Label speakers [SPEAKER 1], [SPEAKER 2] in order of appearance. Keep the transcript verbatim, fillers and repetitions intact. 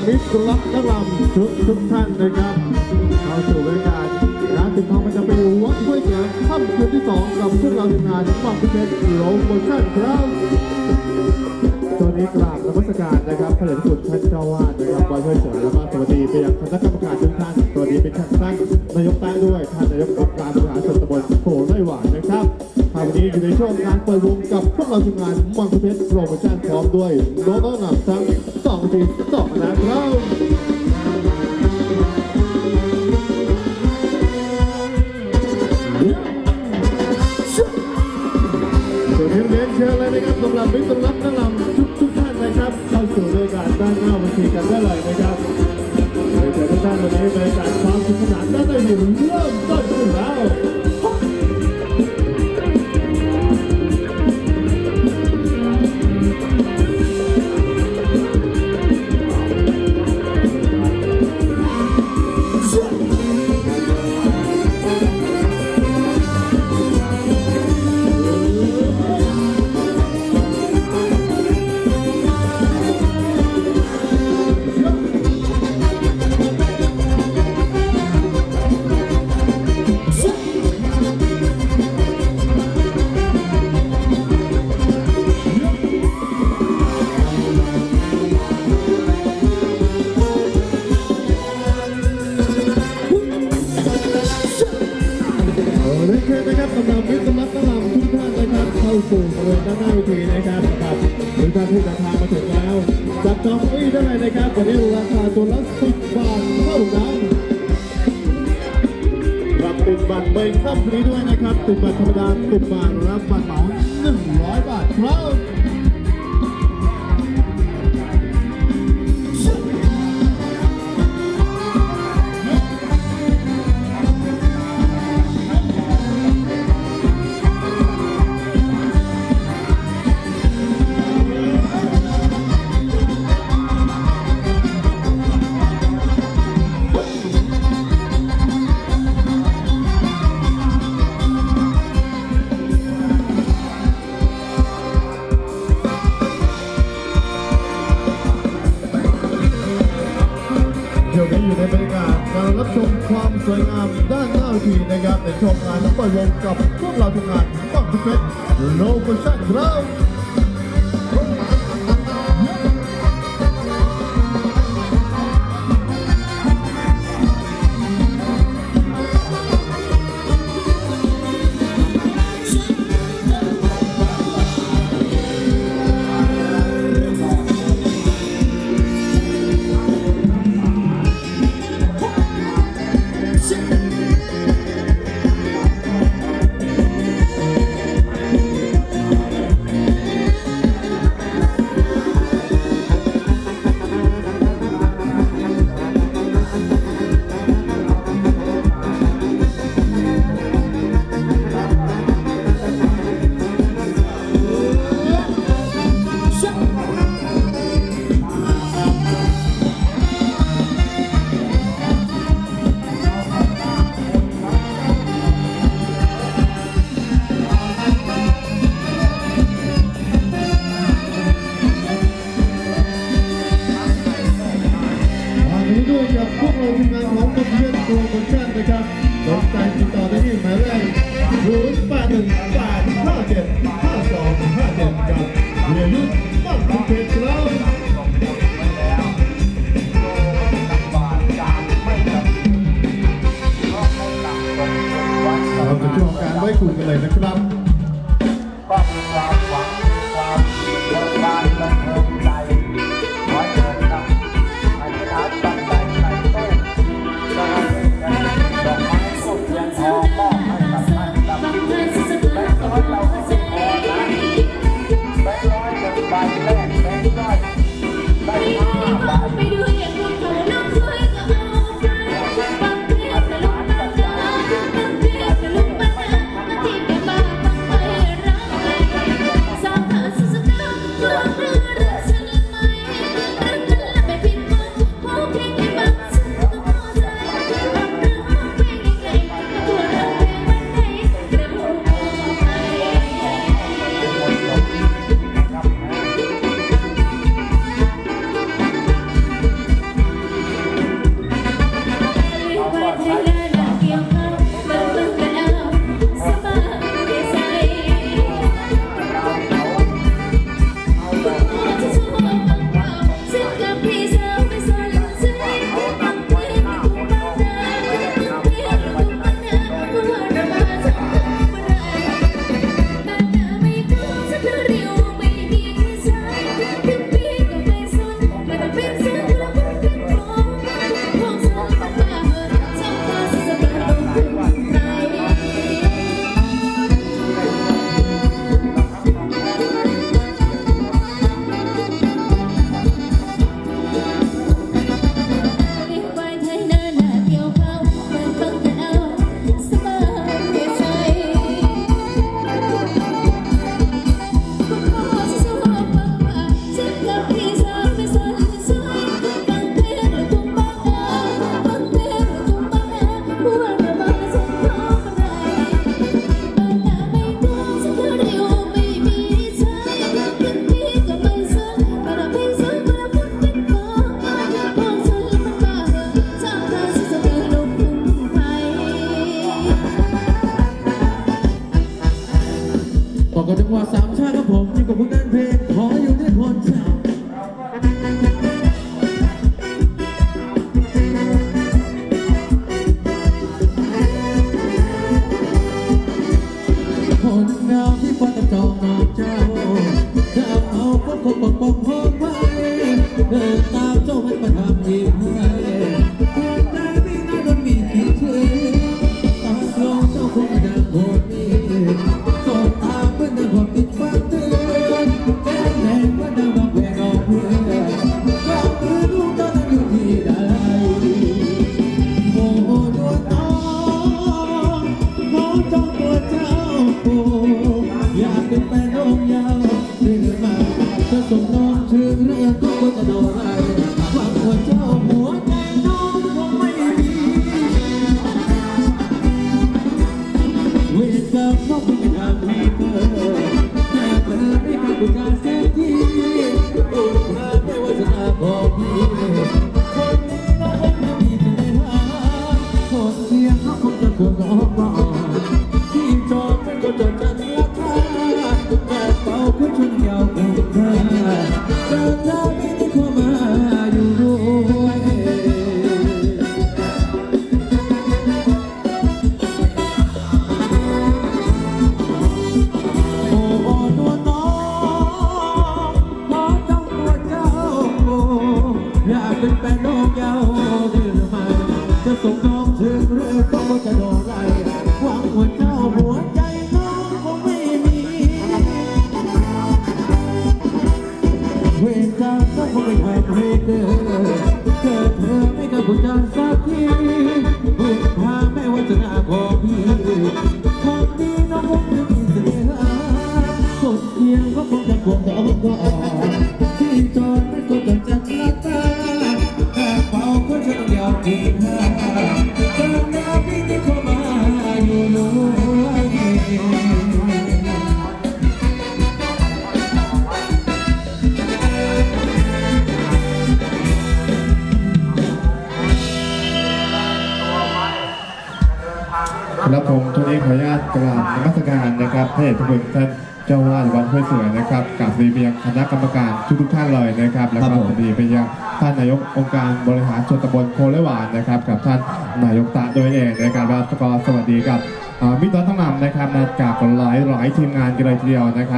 [SPEAKER 1] มิตรรักนักลำทุกทุกท่านนะครับเข้าสู่บรรยากาศร้านติ่มทองมันจะไปวัดถ้วยเสียงค่ำคืนที่สองกับพวกเราทีมงานฝั่งพิเศษโลโมชั่นครับตอนนี้กราบนมัสการนะครับพระเดชพระคุณท่านเจ้าวาดนะครับวัดถ้วยเสียงแล้วก็สวัสดีไปยังคณะกรรมการทุกท่านสวัสดีเป็นท่านนายกแป๊ะด้วยท่านนายกองค์การบริหารส่วนตำบลโพไร่หวานนะครับวันนี้อยู่ในช่วงการเปิดวงกับพวกเราทีมงานมังคุเพชรโปรโมชั่นพร้อมด้วยน้องๆนำทั้งสองทีมสองนะครับส่วนทีมเลี้ยงเชิญเลยนะครับสำหรับมิตรรักนักลำทุกทุกท่านนะครับเข้าสู่บรรยากาศด้านหน้าเวทีกันได้เลยนะครับโดยเชิญทุกท่านวันนี้บรรยากาศความสนุกสนานด้านในเริ่มต้นขึ้นแล้วนะครับสำหรับมิตรรักนักลำทุกท่านนะครับเข้าสู่บริเวณด้านหน้าเวทีนะครับสำหรับทุกท่านที่เดินทางมาถึงแล้วจับจองเก้าอี้ได้เลยนะครับวันนี้ราคาตัวละสิบบาทเท่านั้นรับติดบัตรใบค่ำนี้ด้วยนะครับติดบัตรธรรมดาสิบบาทรับบัตรเหมาหนึ่งร้อยบาทครับอยู่ในบรรยากาศการรับชมความสวยงามด้านหน้าเวทีนะครับในช่วงงานเปิดวงกับพวกเราทำงานฝั่งพิเศษโลโมชั่นครับพวกเราทีมงานของมังคุเพชรโปรโมชั่นนะครับสนใจติดต่อได้ที่หมายเลขศูนย์แปดหนึ่งแปดห้าเจ็ดห้าสองห้าเจ็ดกับเรียยุทธมังคุเพชรครับเราจะช่วงการไว้คุยกันเลยนะครับความหวังความเบิกบานและเพิ่มใจขอเชิญครับอธิษฐานตั้งใจในตู้จะให้ดอกไม้สุดยังทองมอบให้กับท่านครับแบงค์ร้อยเราไม่ใช่พอนะแบงค์ร้อยหนึ่งใบแรกแบงค์ร้อยได้ห้าใบบ
[SPEAKER 2] ก็จังหวะสามชาติครับผมอยู่กับผลงานเพลงขออยู่ในคนเจ้าคนงามที่ฟ้าตะจองน้องเจ้าจะเอาพวกคนปกป้องห้องไว้เดินตามเจ้าให้มาทำอีกให้ใจไม่น่าโดนมีกี่เชื่อตาลองเจ้าคงไม่ได้โกรธมีความติดฟังเตือนแก้แรงว่าดังบอกแหวกออกเพื่อนก็คือลูกตอนนั้นอยู่ที่ใดโอ้โหดวงตาขอจองตัวเจ้าโอ้อยากเป็นแฟนน้องยาวเรื่อยมาจะส่งน้องถึงเรื่องทุกคนจะโดนอะไรหวังว่าเจ้าหัวใจน้องคงไม่มีเวทกับน้องเป็นทางมีเธอผู้การเสียทีอุปมาไม่ว่าจะอาบอกพี่คนนี้น้องคงจะมีใจหาคนเสียงเขาคงจะควงออกมาที่จอดเป็นคนจดจันราคาแต่เป่าคุณชนยาวเป็นเธอเดินทางไม่ได้เข้ามาอยู่ด้วยเป็นแฟนน้องยาวเดินมาจะส่งน้องถึงเรื่องต้องจะโดนไรหวังว่าเจ้าหัวใจน้องคงไม่มีเวรกรรมต้องคงไม่แพ้ให้เกิดเกิดเธอไม่กับผู้ชายสักทีบุญพาไม่ว่าจะหน้าของพี่คนนี้น้องคงจะมีเสน่หาคนเพียงก็คงจะควงแต่เอาก็ที่จอดไม่ควรจะจัดละตาเป่าคนฉันยาวถึงห้าเธอหน้าพี่ที่เข้ามาอยู่ด้วย
[SPEAKER 1] ครับผมทุกท่านขออนุญาตกราบนมัสการนะครับพระเดชพระคุณท่านเจ้าวาดวัดห้วยเสือนะครับกับสวัสดีไปยังคณะกรรมการทุกทุกท่านเลยนะครับแล้วก็สวัสดีไปยังท่านนายกองค์การบริหารส่วนตำบลโคเลหวานนะครับกับท่านนายกตาโดยเองนะครับแล้วก็สวัสดีกับมิตรทั้งนำนะครับจากหลายหลายทีมงานกันเลยทีเดียวนะครับ